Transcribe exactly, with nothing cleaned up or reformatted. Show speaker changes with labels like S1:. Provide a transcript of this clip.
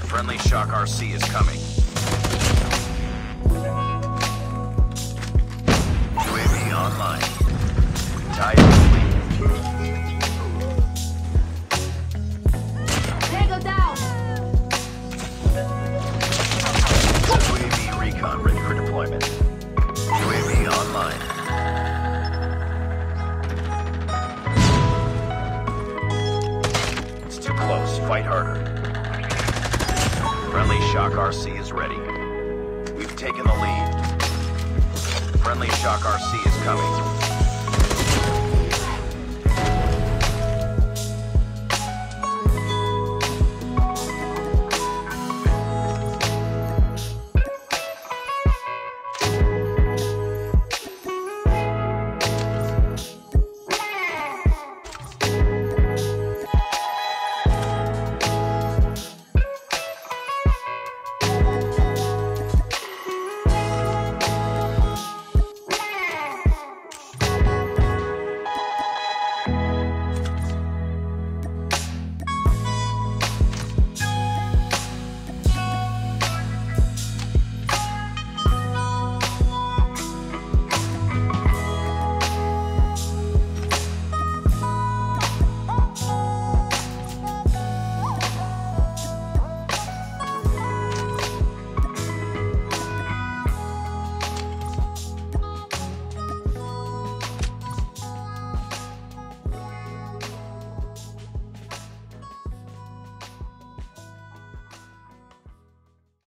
S1: Friendly Shock R C is coming. U A V online. Tie complete.
S2: Tango down!
S1: U A V recon ready for deployment. U A V online. It's too close. Fight harder. Friendly Shock R C is ready. We've taken the lead. Friendly Shock R C is coming.